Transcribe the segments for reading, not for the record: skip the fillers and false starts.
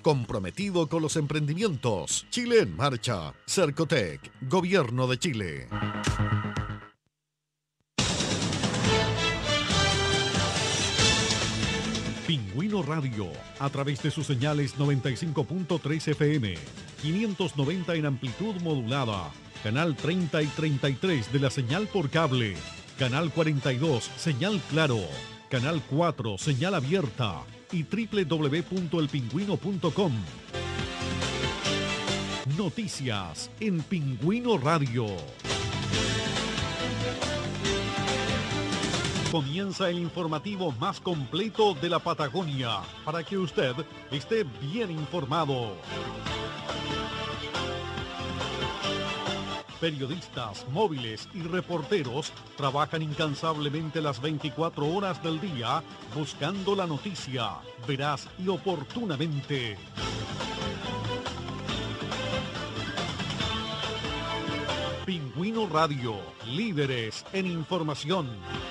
comprometido con los emprendimientos. Chile en marcha. Cercotec, Gobierno de Chile. Pingüino Radio, a través de sus señales 95.3 FM, 590 en amplitud modulada, canal 30 y 33 de la señal por cable, canal 42, señal claro, canal 4, señal abierta y www.elpingüino.com. Noticias en Pingüino Radio. Comienza el informativo más completo de la Patagonia para que usted esté bien informado. Periodistas, móviles y reporteros trabajan incansablemente las 24 horas del día buscando la noticia veraz y oportunamente. Pingüino Radio, líderes en información.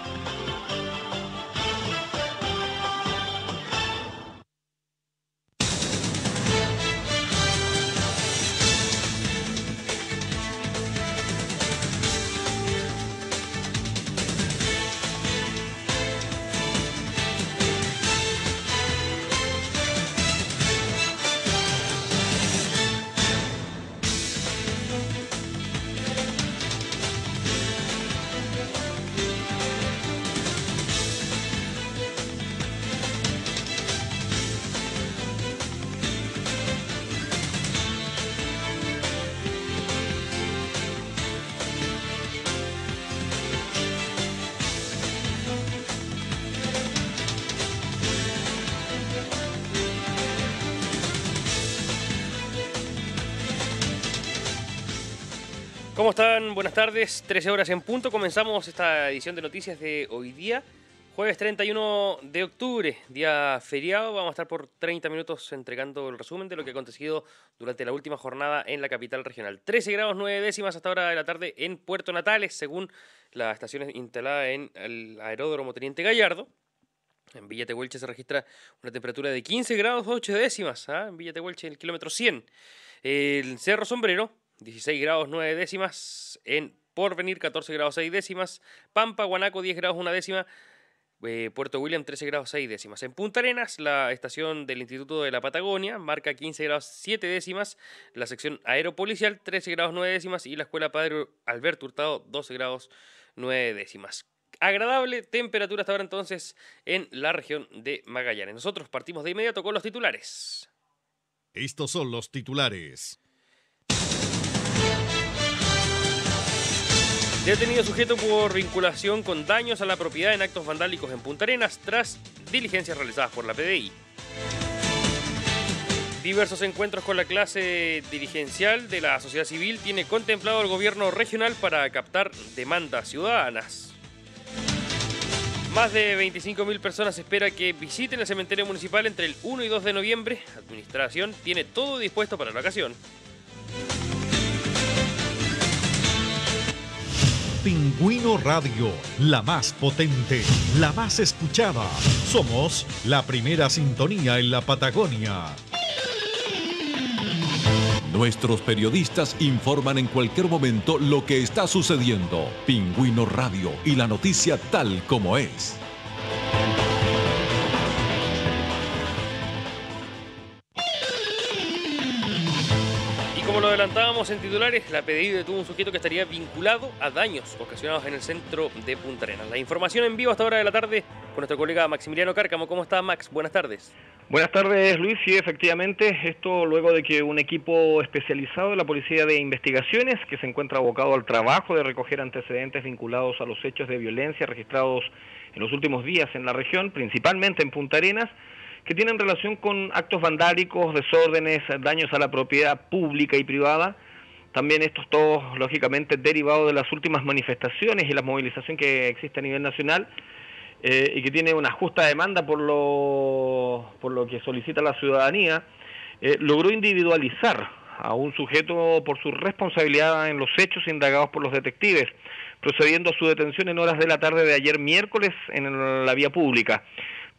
¿Cómo están? Buenas tardes, 13 horas en punto. Comenzamos esta edición de noticias de hoy día, jueves 31 de octubre, día feriado. Vamos a estar por 30 minutos entregando el resumen de lo que ha acontecido durante la última jornada en la capital regional. 13 grados 9 décimas hasta ahora de la tarde en Puerto Natales, según las estaciones instaladas en el aeródromo Teniente Gallardo. En Villa Tehuelche se registra una temperatura de 15 grados 8 décimas, en Villa Tehuelche, en el kilómetro 100. El Cerro Sombrero, 16 grados 9 décimas, en Porvenir 14 grados 6 décimas, Pampa, Guanaco 10 grados 1 décima, Puerto William 13 grados 6 décimas. En Punta Arenas, la estación del Instituto de la Patagonia marca 15 grados 7 décimas, la sección aeropolicial 13 grados 9 décimas y la Escuela Padre Alberto Hurtado 12 grados 9 décimas. Agradable temperatura hasta ahora entonces en la región de Magallanes. Nosotros partimos de inmediato con los titulares. Estos son los titulares. Detenido sujeto por vinculación con daños a la propiedad en actos vandálicos en Punta Arenas tras diligencias realizadas por la PDI. Diversos encuentros con la clase dirigencial de la sociedad civil tiene contemplado el gobierno regional para captar demandas ciudadanas. Más de 25.000 personas espera que visiten el cementerio municipal entre el 1 y 2 de noviembre. La administración tiene todo dispuesto para la ocasión. Pingüino Radio, la más potente, la más escuchada. Somos la primera sintonía en la Patagonia. Nuestros periodistas informan en cualquier momento lo que está sucediendo. Pingüino Radio y la noticia tal como es. Como lo adelantábamos en titulares, la PDI detuvo un sujeto que estaría vinculado a daños ocasionados en el centro de Punta Arenas. La información en vivo hasta hora de la tarde con nuestro colega Maximiliano Cárcamo. ¿Cómo está, Max? Buenas tardes. Buenas tardes, Luis. Sí, efectivamente, esto luego de que un equipo especializado de la Policía de Investigaciones, que se encuentra abocado al trabajo de recoger antecedentes vinculados a los hechos de violencia registrados en los últimos días en la región, principalmente en Punta Arenas, que tienen relación con actos vandálicos, desórdenes, daños a la propiedad pública y privada. También estos todos, lógicamente, derivados de las últimas manifestaciones y la movilización que existe a nivel nacional y que tiene una justa demanda por lo que solicita la ciudadanía, logró individualizar a un sujeto por su responsabilidad en los hechos indagados por los detectives, procediendo a su detención en horas de la tarde de ayer miércoles en la vía pública.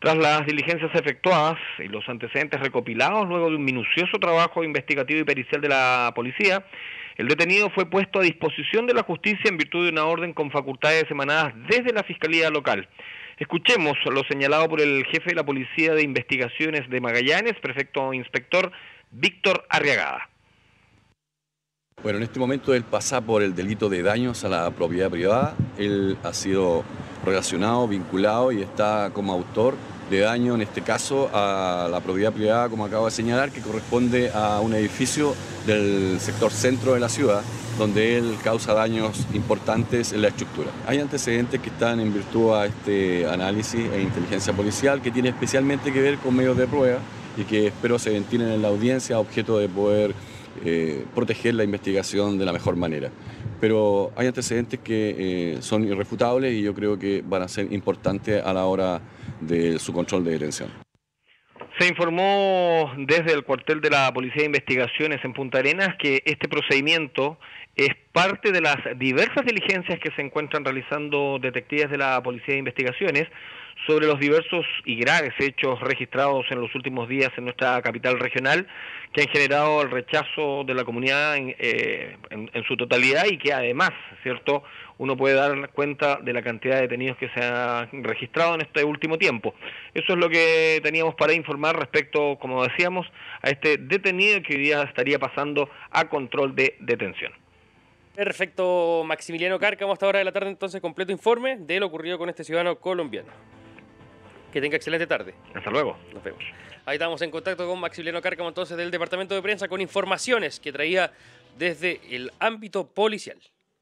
Tras las diligencias efectuadas y los antecedentes recopilados luego de un minucioso trabajo investigativo y pericial de la policía, el detenido fue puesto a disposición de la justicia en virtud de una orden con facultades emanadas desde la Fiscalía Local. Escuchemos lo señalado por el jefe de la Policía de Investigaciones de Magallanes, prefecto inspector Víctor Arriagada. Bueno, en este momento él pasa por el delito de daños a la propiedad privada. Él ha sido relacionado, vinculado y está como autor de daño, en este caso, a la propiedad privada, como acabo de señalar, que corresponde a un edificio del sector centro de la ciudad, donde él causa daños importantes en la estructura. Hay antecedentes que están en virtud a este análisis e inteligencia policial, que tiene especialmente que ver con medios de prueba y que espero se ventilen en la audiencia a objeto de poder proteger la investigación de la mejor manera. Pero hay antecedentes que son irrefutables y yo creo que van a ser importantes a la hora de su control de detención. Se informó desde el cuartel de la Policía de Investigaciones en Punta Arenas que este procedimiento es parte de las diversas diligencias que se encuentran realizando detectives de la Policía de Investigaciones sobre los diversos y graves hechos registrados en los últimos días en nuestra capital regional, que han generado el rechazo de la comunidad en su totalidad y que además, ¿cierto?, uno puede dar cuenta de la cantidad de detenidos que se han registrado en este último tiempo. Eso es lo que teníamos para informar respecto, como decíamos, a este detenido que hoy día estaría pasando a control de detención. Perfecto, Maximiliano Cárcamo, hasta ahora de la tarde entonces completo informe de lo ocurrido con este ciudadano colombiano. Que tenga excelente tarde. Hasta luego. Nos vemos. Ahí estamos en contacto con Maximiliano Cárcamo entonces del Departamento de Prensa con informaciones que traía desde el ámbito policial.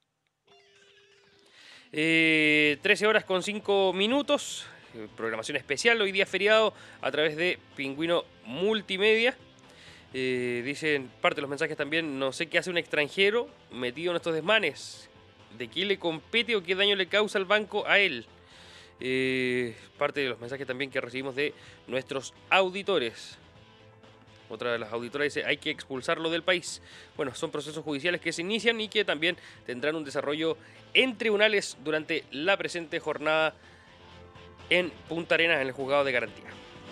13 horas con 5 minutos, programación especial, hoy día feriado a través de Pingüino Multimedia. Dicen parte de los mensajes también, no sé qué hace un extranjero metido en estos desmanes, de qué le compete o qué daño le causa el banco a él. Parte de los mensajes también que recibimos de nuestros auditores. Otra de las auditoras dice, hay que expulsarlo del país. Bueno, son procesos judiciales que se inician y que también tendrán un desarrollo en tribunales durante la presente jornada en Punta Arenas, en el juzgado de garantía.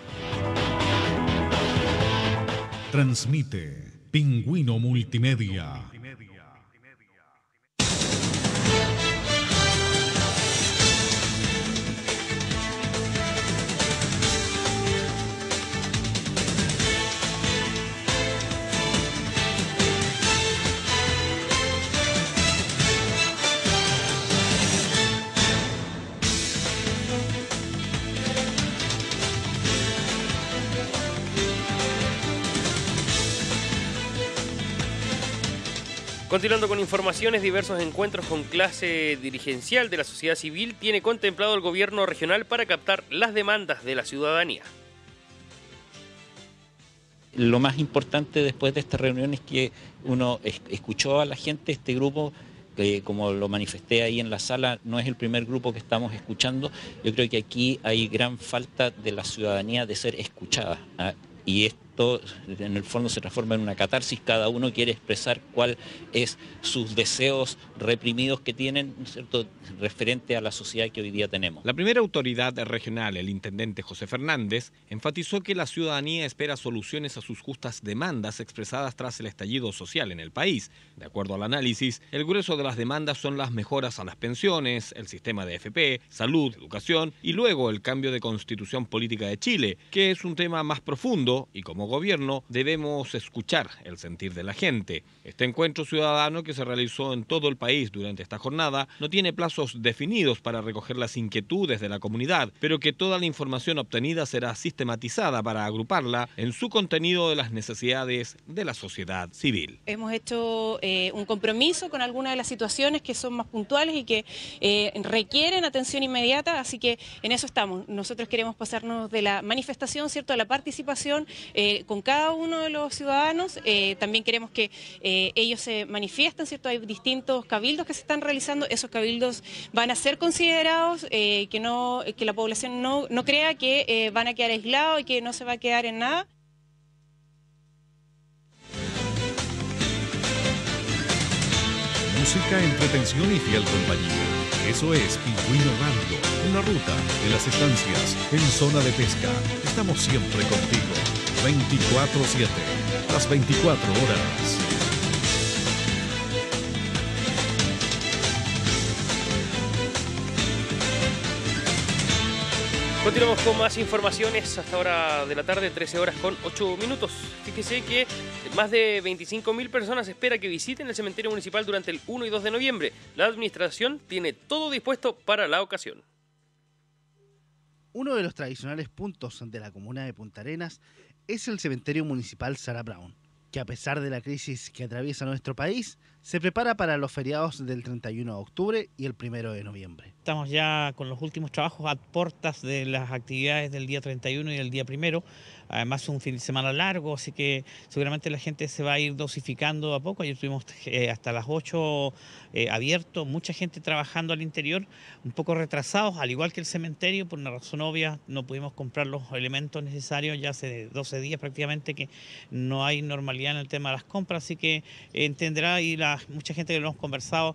Transmite Pingüino Multimedia. Continuando con informaciones, diversos encuentros con clase dirigencial de la sociedad civil tiene contemplado el gobierno regional para captar las demandas de la ciudadanía. Lo más importante después de esta reunión es que uno escuchó a la gente, este grupo, que como lo manifesté ahí en la sala, no es el primer grupo que estamos escuchando. Yo creo que aquí hay gran falta de la ciudadanía de ser escuchada, ¿ah? Y esto en el fondo se transforma en una catarsis, cada uno quiere expresar cuál es sus deseos reprimidos que tienen, ¿cierto?, referente a la sociedad que hoy día tenemos. La primera autoridad regional, el intendente José Fernández, enfatizó que la ciudadanía espera soluciones a sus justas demandas expresadas tras el estallido social en el país. De acuerdo al análisis, el grueso de las demandas son las mejoras a las pensiones, el sistema de AFP, salud, educación y luego el cambio de constitución política de Chile, que es un tema más profundo y como gobierno debemos escuchar el sentir de la gente. Este encuentro ciudadano que se realizó en todo el país durante esta jornada no tiene plazos definidos para recoger las inquietudes de la comunidad, pero que toda la información obtenida será sistematizada para agruparla en su contenido de las necesidades de la sociedad civil. Hemos hecho un compromiso con algunas de las situaciones que son más puntuales y que requieren atención inmediata, así que en eso estamos. Nosotros queremos pasarnos de la manifestación, ¿cierto?, a la participación con cada uno de los ciudadanos. También queremos que ellos se manifiesten, ¿cierto? Hay distintos cabildos que se están realizando, esos cabildos van a ser considerados, que la población no crea que van a quedar aislados y que no se va a quedar en nada. Música, entretención y fiel compañía. Eso es Pingüino Radio, en la ruta, en las estancias, en zona de pesca. Estamos siempre contigo, 24/7, las 24 horas. Continuamos con más informaciones hasta hora de la tarde, 13 horas con 8 minutos. Fíjese que más de 25.000 personas espera que visiten el cementerio municipal durante el 1 y 2 de noviembre. La administración tiene todo dispuesto para la ocasión. Uno de los tradicionales puntos de la comuna de Punta Arenas es el cementerio municipal Sarah Brown, que a pesar de la crisis que atraviesa nuestro país, se prepara para los feriados del 31 de octubre y el 1 de noviembre. Estamos ya con los últimos trabajos a puertas de las actividades del día 31 y del día 1. Además un fin de semana largo, así que seguramente la gente se va a ir dosificando a poco. Ayer tuvimos hasta las 8 abierto, mucha gente trabajando al interior, un poco retrasados, al igual que el cementerio, por una razón obvia, no pudimos comprar los elementos necesarios, ya hace 12 días prácticamente que no hay normalidad en el tema de las compras, así que entenderá y mucha gente que lo hemos conversado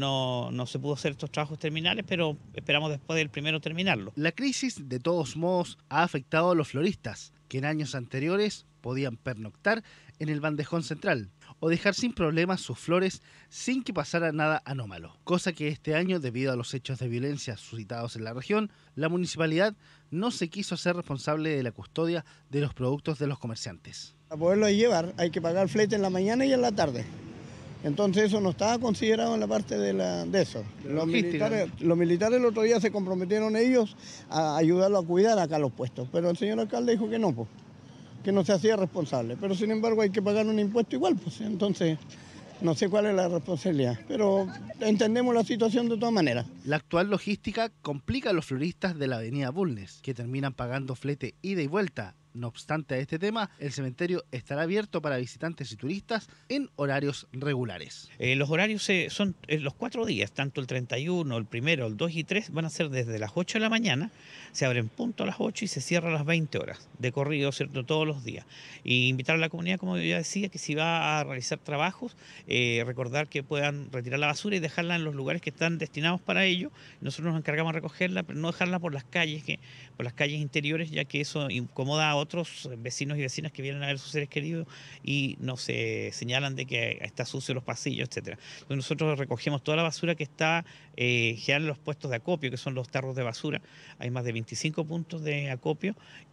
no se pudo hacer estos trabajos terminales, pero esperamos después del 1 terminarlo. La crisis, de todos modos, ha afectado a los floristas, que en años anteriores podían pernoctar en el bandejón central o dejar sin problemas sus flores sin que pasara nada anómalo, cosa que este año, debido a los hechos de violencia suscitados en la región, la municipalidad no se quiso hacer responsable de la custodia de los productos de los comerciantes. Para poderlo llevar hay que pagar flete en la mañana y en la tarde. Entonces eso no estaba considerado en la parte de eso. Los militares el otro día se comprometieron ellos a ayudarlo a cuidar acá los puestos, pero el señor alcalde dijo que no, pues, que no se hacía responsable. Pero sin embargo hay que pagar un impuesto igual, pues, entonces no sé cuál es la responsabilidad, pero entendemos la situación de todas maneras. La actual logística complica a los floristas de la avenida Bulnes, que terminan pagando flete ida y vuelta. No obstante a este tema, el cementerio estará abierto para visitantes y turistas en horarios regulares. Los horarios son los 4 días, tanto el 31, el 1, el 2 y 3, van a ser desde las 8 de la mañana, se abren punto a las 8 y se cierra a las 20 horas, de corrido, ¿cierto?, todos los días. Y invitar a la comunidad, como ya decía, que si va a realizar trabajos, recordar que puedan retirar la basura y dejarla en los lugares que están destinados para ello. Nosotros nos encargamos de recogerla, pero no dejarla por las calles, por las calles interiores, ya que eso incomoda a otros vecinos y vecinas que vienen a ver a sus seres queridos y nos señalan de que está sucio los pasillos, etcétera. Entonces nosotros recogemos toda la basura que está general en los puestos de acopio, que son los tarros de basura. Hay más de 25 puntos de acopio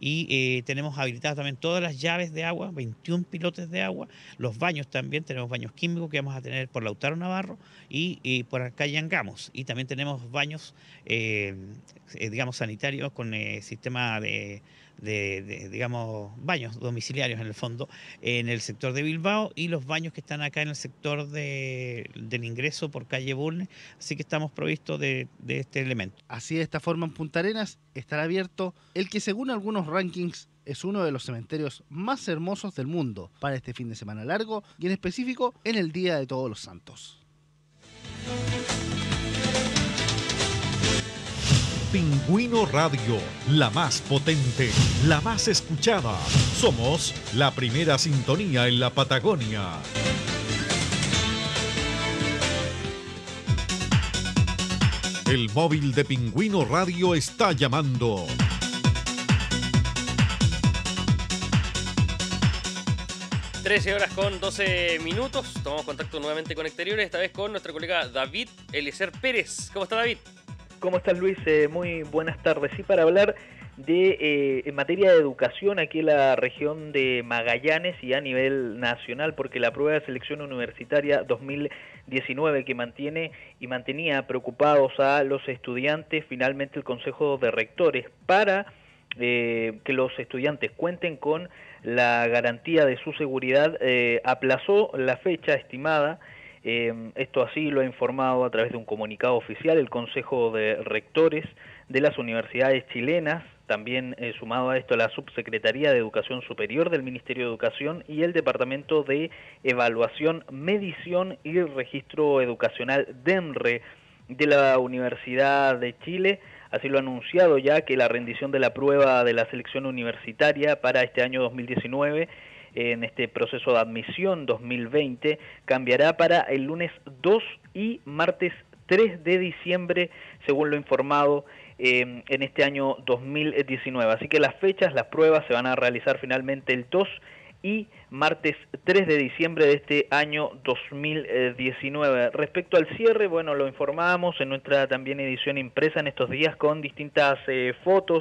y tenemos habilitadas también todas las llaves de agua, 21 pilotes de agua, los baños también, tenemos baños químicos que vamos a tener por Lautaro Navarro y por acá Yangamos. Y también tenemos baños, digamos, sanitarios con sistema de digamos, baños domiciliarios en el fondo, en el sector de Bilbao y los baños que están acá en el sector del ingreso por calle Bulnes, así que estamos provistos de este elemento. Así, de esta forma, en Punta Arenas estará abierto el que, según algunos rankings, es uno de los cementerios más hermosos del mundo para este fin de semana largo y en específico en el Día de Todos los Santos. Pingüino Radio, la más potente, la más escuchada. Somos la primera sintonía en la Patagonia. El móvil de Pingüino Radio está llamando. ...13 horas con 12 minutos. Tomamos contacto nuevamente con Exteriores, esta vez con nuestro colega David Eliezer Pérez. ¿Cómo está, David? ¿Cómo estás, Luis? Muy buenas tardes. Sí, para hablar de en materia de educación aquí en la región de Magallanes y a nivel nacional, porque la prueba de selección universitaria 2019 que mantenía preocupados a los estudiantes, finalmente el Consejo de Rectores, para que los estudiantes cuenten con la garantía de su seguridad, aplazó la fecha estimada. Esto así lo ha informado a través de un comunicado oficial el Consejo de Rectores de las universidades chilenas, también sumado a esto la Subsecretaría de Educación Superior del Ministerio de Educación y el Departamento de Evaluación, Medición y Registro Educacional DEMRE de la Universidad de Chile. Así lo ha anunciado ya que la rendición de la prueba de la selección universitaria para este año 2019 en este proceso de admisión 2020 cambiará para el lunes 2 y martes 3 de diciembre, según lo informado en este año 2019. Así que las fechas, las pruebas se van a realizar finalmente el 2 y martes 3 de diciembre de este año 2019. Respecto al cierre, bueno, lo informábamos en nuestra también edición impresa en estos días con distintas fotos,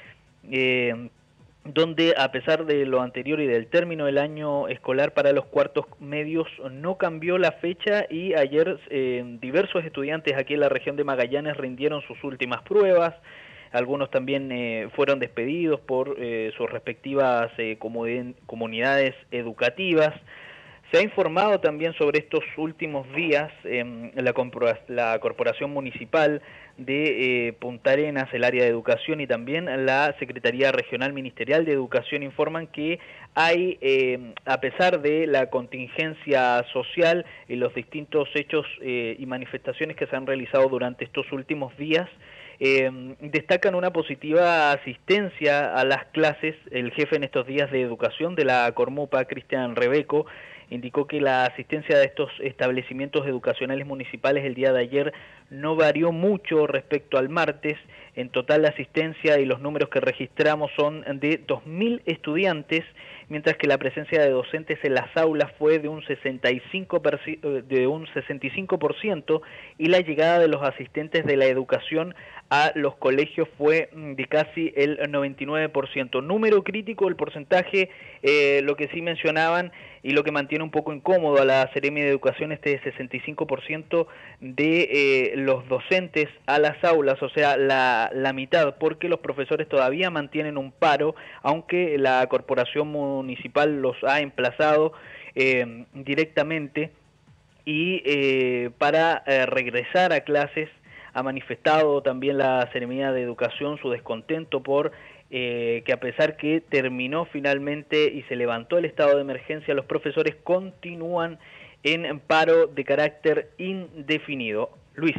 donde a pesar de lo anterior y del término del año escolar para los cuartos medios, no cambió la fecha y ayer diversos estudiantes aquí en la región de Magallanes rindieron sus últimas pruebas. Algunos también fueron despedidos por sus respectivas comunidades educativas. Se ha informado también sobre estos últimos días la Corporación Municipal de Punta Arenas, el área de educación, y también la Secretaría Regional Ministerial de Educación informan que hay, a pesar de la contingencia social y los distintos hechos y manifestaciones que se han realizado durante estos últimos días, destacan una positiva asistencia a las clases. El jefe en estos días de educación de la Cormupa, Cristian Rebeco, indicó que la asistencia de estos establecimientos educacionales municipales el día de ayer no varió mucho respecto al martes. En total la asistencia y los números que registramos son de 2.000 estudiantes, mientras que la presencia de docentes en las aulas fue de un 65% y la llegada de los asistentes de la educación a los colegios fue de casi el 99%. Número crítico, el porcentaje, lo que sí mencionaban y lo que mantiene un poco incómodo a la Seremi de Educación, este 65% de los docentes a las aulas, o sea, la mitad, porque los profesores todavía mantienen un paro, aunque la corporación municipal los ha emplazado directamente y para regresar a clases. Ha manifestado también la Seremi de Educación su descontento por que a pesar que terminó finalmente y se levantó el estado de emergencia, los profesores continúan en paro de carácter indefinido. Luis.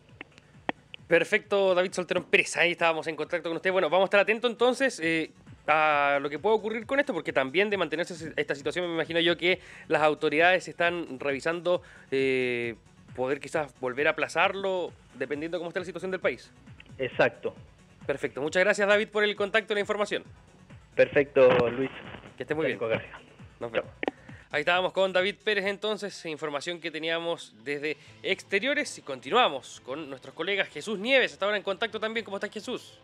Perfecto, David Solterón Pérez, ahí estábamos en contacto con usted. Bueno, vamos a estar atentos entonces a lo que puede ocurrir con esto, porque también de mantenerse esta situación me imagino yo que las autoridades están revisando poder quizás volver a aplazarlo, dependiendo de cómo está la situación del país. Exacto. Perfecto. Muchas gracias, David, por el contacto y la información. Perfecto, Luis. Que esté muy bien. Gracias. Nos vemos. Ahí estábamos con David Pérez entonces, información que teníamos desde exteriores y continuamos con nuestros colegas. Jesús Nieves, hasta ahora en contacto también. ¿Cómo estás, Jesús?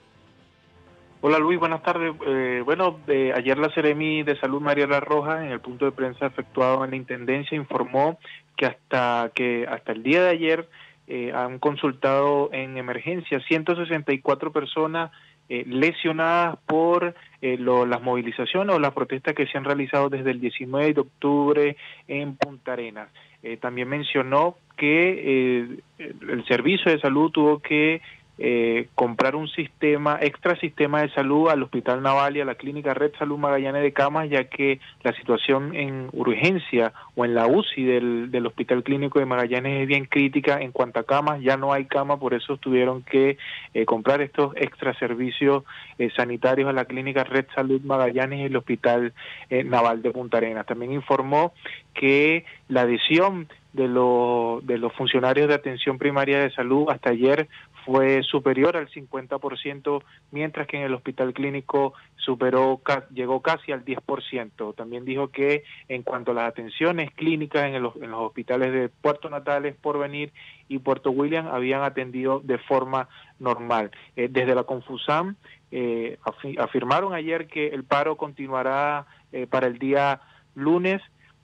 Hola Luis, buenas tardes. Ayer la Seremi de Salud Mariela Rojas, en el punto de prensa efectuado en la Intendencia, informó que hasta el día de ayer han consultado en emergencia 164 personas lesionadas por las movilizaciones o las protestas que se han realizado desde el 19 de octubre en Punta Arenas. También mencionó que el Servicio de Salud tuvo que comprar un extra sistema de salud al Hospital Naval y a la Clínica Red Salud Magallanes de camas, ya que la situación en urgencia o en la UCI del Hospital Clínico de Magallanes es bien crítica en cuanto a camas. Ya no hay cama, por eso tuvieron que comprar estos extra servicios sanitarios a la Clínica Red Salud Magallanes y el Hospital Naval de Punta Arenas. También informó que la adhesión de los funcionarios de atención primaria de salud hasta ayer fue superior al 50%, mientras que en el hospital clínico llegó casi al 10%. También dijo que en cuanto a las atenciones clínicas en los hospitales de Puerto Natales, Porvenir y Puerto William habían atendido de forma normal. Desde la Confusam afirmaron ayer que el paro continuará para el día lunes.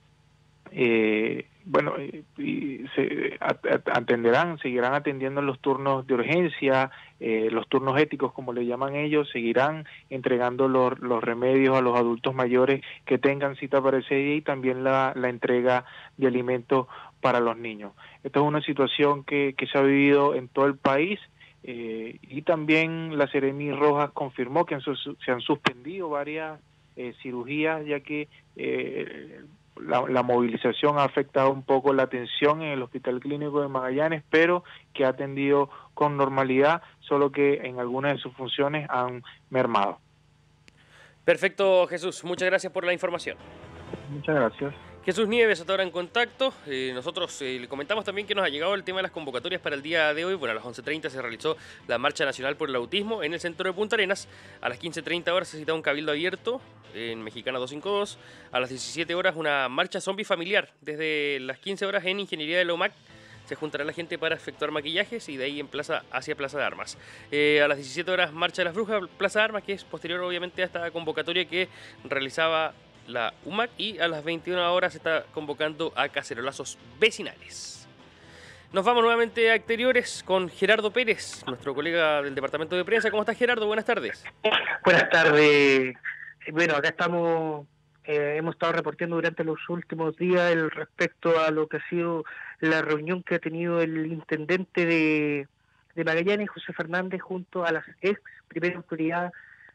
Seguirán atendiendo en los turnos de urgencia, los turnos éticos, como le llaman ellos, seguirán entregando los remedios a los adultos mayores que tengan cita para ese día y también la entrega de alimentos para los niños. Esta es una situación que se ha vivido en todo el país. Y también la Seremi Rojas confirmó que se han suspendido varias cirugías, ya que la movilización ha afectado un poco la atención en el Hospital Clínico de Magallanes, pero que ha atendido con normalidad, solo que en algunas de sus funciones han mermado. Perfecto, Jesús. Muchas gracias por la información. Muchas gracias. Jesús Nieves, hasta ahora en contacto. Nosotros le comentamos también que nos ha llegado el tema de las convocatorias para el día de hoy. Bueno, a las 11:30 se realizó la Marcha Nacional por el Autismo en el centro de Punta Arenas. A las 15:30 horas se cita un cabildo abierto en Mexicana 252. A las 17 horas una marcha zombie familiar. Desde las 15 horas en Ingeniería de Lomac se juntará la gente para efectuar maquillajes y de ahí hacia Plaza de Armas. A las 17 horas Marcha de las Brujas, Plaza de Armas, que es posterior obviamente a esta convocatoria que realizaba la UMAC, y a las 21 horas se está convocando a cacerolazos vecinales. Nos vamos nuevamente a exteriores con Gerardo Pérez, nuestro colega del departamento de prensa. ¿Cómo estás, Gerardo? Buenas tardes. Buenas tardes. Bueno, acá estamos, hemos estado reportando durante los últimos días respecto a lo que ha sido la reunión que ha tenido el intendente de Magallanes, José Fernández, junto a las ex primeras autoridades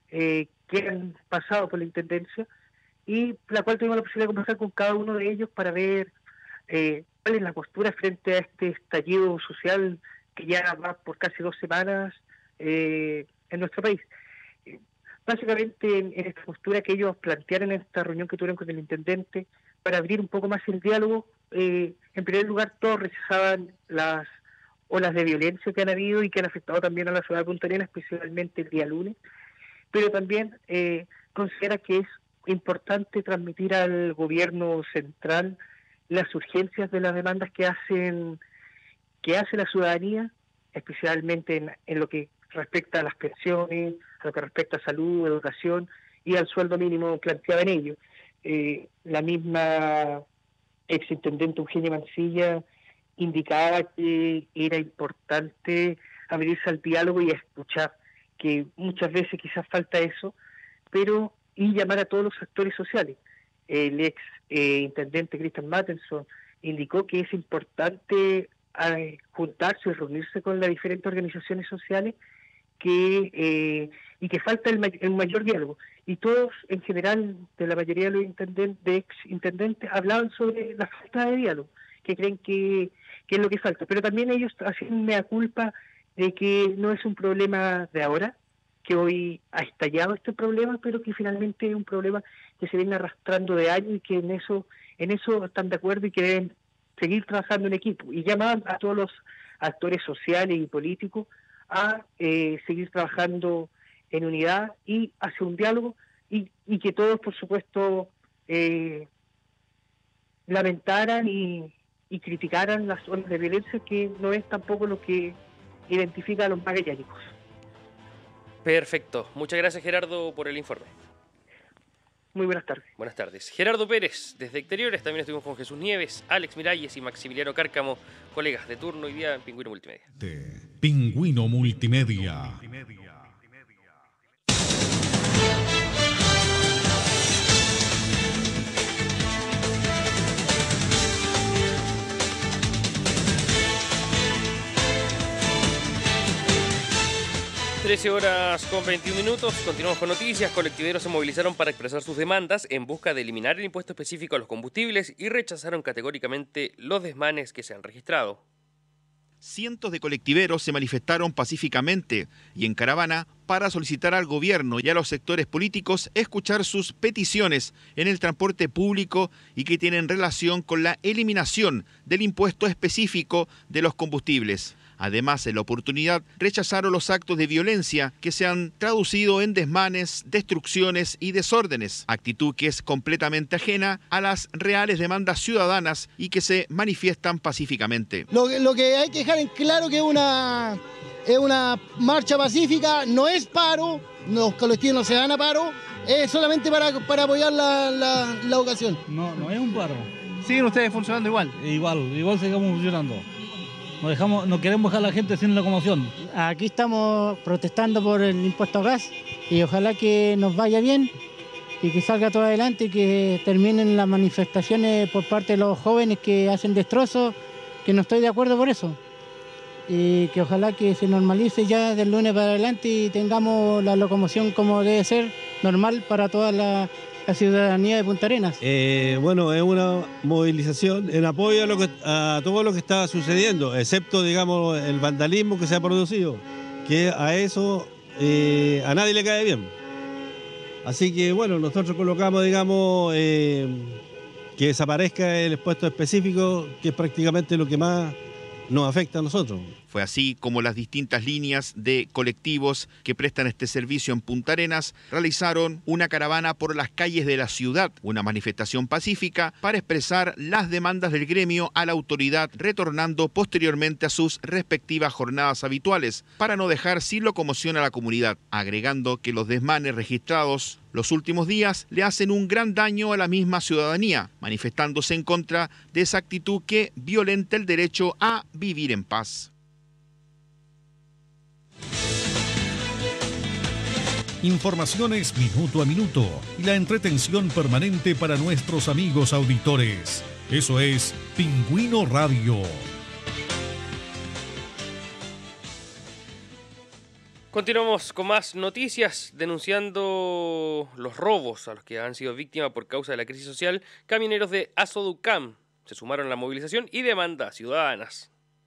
que han pasado por la intendencia, y la cual tuvimos la posibilidad de conversar con cada uno de ellos para ver cuál es la postura frente a este estallido social que ya va por casi 2 semanas en nuestro país. Básicamente en esta postura que ellos plantearon en esta reunión que tuvieron con el intendente para abrir un poco más el diálogo, en primer lugar todos rechazaban las olas de violencia que han habido y que han afectado también a la ciudad de Punta Arenas, especialmente el día lunes, pero también considera que es importante transmitir al gobierno central las urgencias de las demandas que hace la ciudadanía, especialmente en lo que respecta a las pensiones, a lo que respecta a salud, educación y al sueldo mínimo planteado en ello. La misma exintendente Eugenia Mancilla indicaba que era importante abrirse al diálogo y a escuchar, que muchas veces quizás falta eso, pero y llamar a todos los actores sociales. El ex intendente Christian Mattenson indicó que es importante juntarse y reunirse con las diferentes organizaciones sociales y que falta el mayor diálogo. Y todos, en general, de la mayoría de los ex intendentes, hablaban sobre la falta de diálogo, que creen que es lo que falta. Pero también ellos hacen mea culpa de que no es un problema de ahora, que hoy ha estallado este problema, pero que finalmente es un problema que se viene arrastrando de años y que en eso están de acuerdo y que deben seguir trabajando en equipo. Y llaman a todos los actores sociales y políticos a seguir trabajando en unidad y hacia un diálogo y que todos, por supuesto, lamentaran y criticaran las olas de violencia, que no es tampoco lo que identifica a los magallánicos. Perfecto. Muchas gracias, Gerardo, por el informe. Muy buenas tardes. Buenas tardes. Gerardo Pérez, desde Exteriores. También estuvimos con Jesús Nieves, Alex Miralles y Maximiliano Cárcamo, colegas de turno hoy día en Pingüino Multimedia. Pingüino Multimedia. 13:21. Continuamos con noticias. Colectiveros se movilizaron para expresar sus demandas en busca de eliminar el impuesto específico a los combustibles y rechazaron categóricamente los desmanes que se han registrado. Cientos de colectiveros se manifestaron pacíficamente y en caravana para solicitar al gobierno y a los sectores políticos escuchar sus peticiones en el transporte público y que tienen relación con la eliminación del impuesto específico de los combustibles. Además, en la oportunidad rechazaron los actos de violencia que se han traducido en desmanes, destrucciones y desórdenes, actitud que es completamente ajena a las reales demandas ciudadanas y que se manifiestan pacíficamente. Lo que hay que dejar en claro que es una marcha pacífica, no es paro, los colectivos no se dan a paro, es solamente para apoyar la ocasión. No es un paro. ¿Siguen ustedes funcionando igual? Igual seguimos funcionando. No queremos dejar a la gente sin locomoción. Aquí estamos protestando por el impuesto a gas y ojalá que nos vaya bien y que salga todo adelante y que terminen las manifestaciones por parte de los jóvenes que hacen destrozos, que no estoy de acuerdo por eso. Y que ojalá que se normalice ya del lunes para adelante y tengamos la locomoción como debe ser, normal para toda la ciudadanía de Punta Arenas. Bueno, es una movilización en apoyo a todo lo que está sucediendo, excepto, digamos, el vandalismo que se ha producido, que a eso a nadie le cae bien. Así que, bueno, nosotros colocamos, digamos, que que desaparezca el puesto específico, que es prácticamente lo que más nos afecta a nosotros. Fue así como las distintas líneas de colectivos que prestan este servicio en Punta Arenas realizaron una caravana por las calles de la ciudad, una manifestación pacífica para expresar las demandas del gremio a la autoridad, retornando posteriormente a sus respectivas jornadas habituales, para no dejar sin locomoción a la comunidad, agregando que los desmanes registrados los últimos días le hacen un gran daño a la misma ciudadanía, manifestándose en contra de esa actitud que violenta el derecho a vivir en paz. Informaciones minuto a minuto y la entretención permanente para nuestros amigos auditores. Eso es Pingüino Radio. Continuamos con más noticias, denunciando los robos a los que han sido víctimas por causa de la crisis social. Camioneros de Asoducam se sumaron a la movilización y demandas ciudadanas.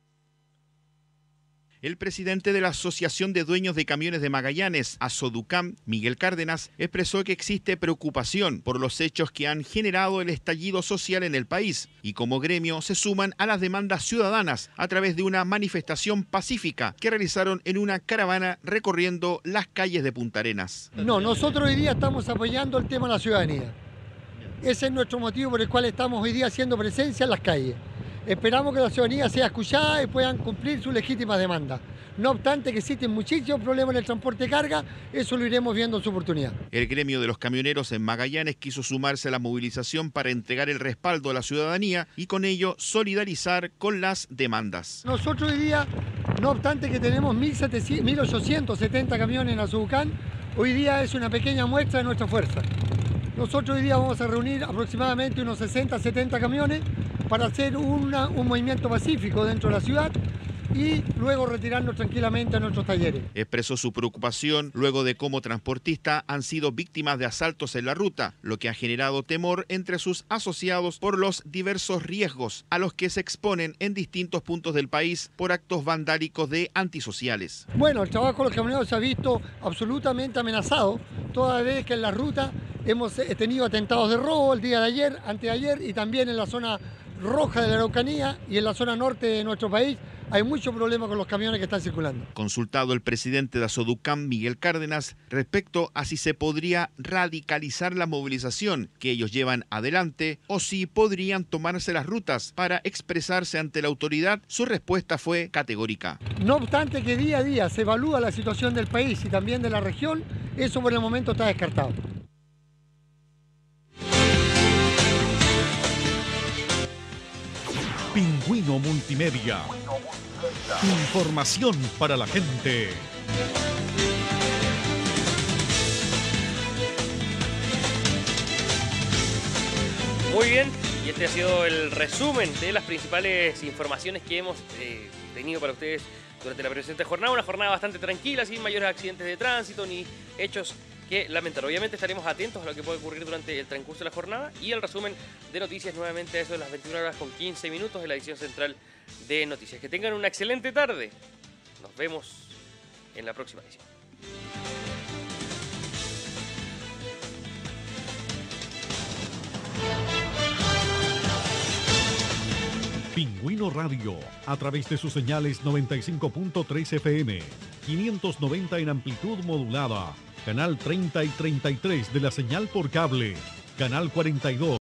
El presidente de la Asociación de Dueños de Camiones de Magallanes, Asoducam, Miguel Cárdenas, expresó que existe preocupación por los hechos que han generado el estallido social en el país y como gremio se suman a las demandas ciudadanas a través de una manifestación pacífica que realizaron en una caravana recorriendo las calles de Punta Arenas. No, nosotros hoy día estamos apoyando el tema de la ciudadanía. Ese es nuestro motivo por el cual estamos hoy día haciendo presencia en las calles. Esperamos que la ciudadanía sea escuchada y puedan cumplir sus legítimas demandas. No obstante que existen muchísimos problemas en el transporte de carga, eso lo iremos viendo en su oportunidad. El gremio de los camioneros en Magallanes quiso sumarse a la movilización para entregar el respaldo a la ciudadanía y con ello solidarizar con las demandas. Nosotros hoy día, no obstante que tenemos 1.870 camiones en Asoducam, hoy día es una pequeña muestra de nuestra fuerza. Nosotros hoy día vamos a reunir aproximadamente unos 60-70 camiones para hacer un movimiento pacífico dentro de la ciudad y luego retirarnos tranquilamente a nuestros talleres. Expresó su preocupación luego de cómo transportistas han sido víctimas de asaltos en la ruta, lo que ha generado temor entre sus asociados por los diversos riesgos a los que se exponen en distintos puntos del país por actos vandálicos de antisociales. Bueno, el trabajo de los camioneros se ha visto absolutamente amenazado, toda vez que en la ruta hemos tenido atentados de robo el día de ayer, anteayer y también en la zona roja de la Araucanía y en la zona norte de nuestro país hay mucho problema con los camiones que están circulando. Consultado el presidente de Asoducam, Miguel Cárdenas, respecto a si se podría radicalizar la movilización que ellos llevan adelante o si podrían tomarse las rutas para expresarse ante la autoridad, su respuesta fue categórica. No obstante que día a día se evalúa la situación del país y también de la región, eso por el momento está descartado. Pingüino Multimedia. Información para la gente. Muy bien, y este ha sido el resumen de las principales informaciones que hemos tenido para ustedes durante la presente jornada. Una jornada bastante tranquila, sin mayores accidentes de tránsito ni hechos que lamentar. Obviamente estaremos atentos a lo que puede ocurrir durante el transcurso de la jornada y el resumen de noticias nuevamente a eso de las 21 horas con 15 minutos en la edición central de noticias. Que tengan una excelente tarde. Nos vemos en la próxima edición. Pingüino Radio, a través de sus señales 95.3 FM, 590 en amplitud modulada, canal 30 y 33 de la señal por cable, canal 42